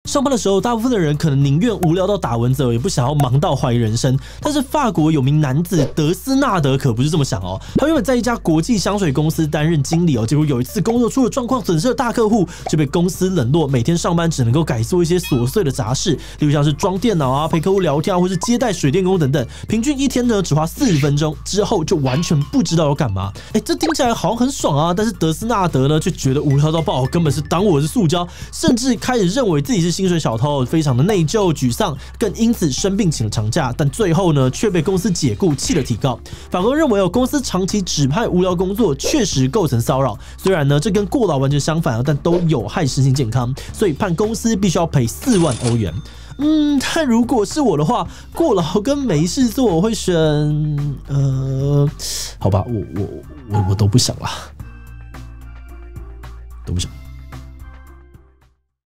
上班的时候，大部分的人可能宁愿无聊到打蚊子，也不想要忙到怀疑人生。但是法国有名男子德斯纳德可不是这么想哦。他原本在一家国际香水公司担任经理哦，结果有一次工作出了状况，损失了大客户，就被公司冷落，每天上班只能够改做一些琐碎的杂事，例如像是装电脑啊、陪客户聊天啊，或是接待水电工等等。平均一天呢只花40分钟，之后就完全不知道要干嘛。这听起来好像很爽啊，但是德斯纳德呢却觉得无聊到爆，根本是当我是塑胶，甚至开始认为自己是薪水小偷，非常的内疚沮丧，更因此生病请了长假，但最后呢却被公司解雇，弃了提告。法官认为公司长期指派无聊工作确实构成骚扰，虽然呢这跟过劳完全相反，但都有害身心健康，所以判公司必须要赔4万欧元。但如果是我的话，过劳跟没事做，我会选好吧，我都不想啦，都不想。